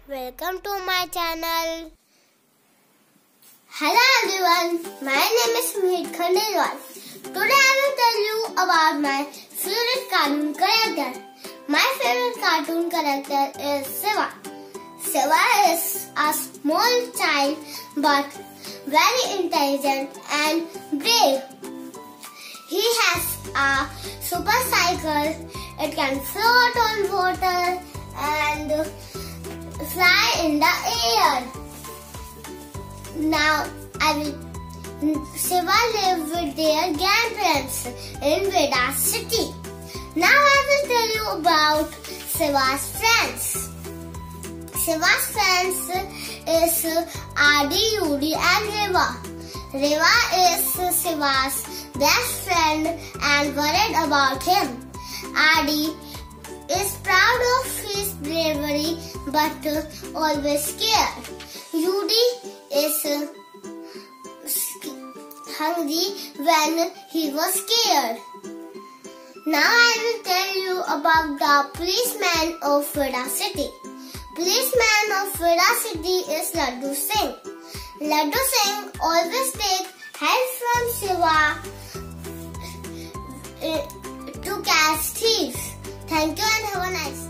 Welcome to my channel. Hello everyone, my name is Meet Khandelwal. Today I will tell you about my favorite cartoon character. My favorite cartoon character is Shiva. Shiva is a small child but very intelligent and brave. He has a super cycle. It can float on water and fly in the air. Now, Shiva live with their grandparents in Veda city. Now I will tell you about Shiva's friends. Shiva's friends is Adi, Yudi and Reva. Reva is Shiva's best friend and worried about him. Adi is proud of his bravery but always scared. Yudi is hungry when he was scared. Now I will tell you about the policeman of Veda city. Policeman of Veda city is Laddu Singh. Laddu Singh always takes help from Shiva to catch thieves. Thank you and have a nice day.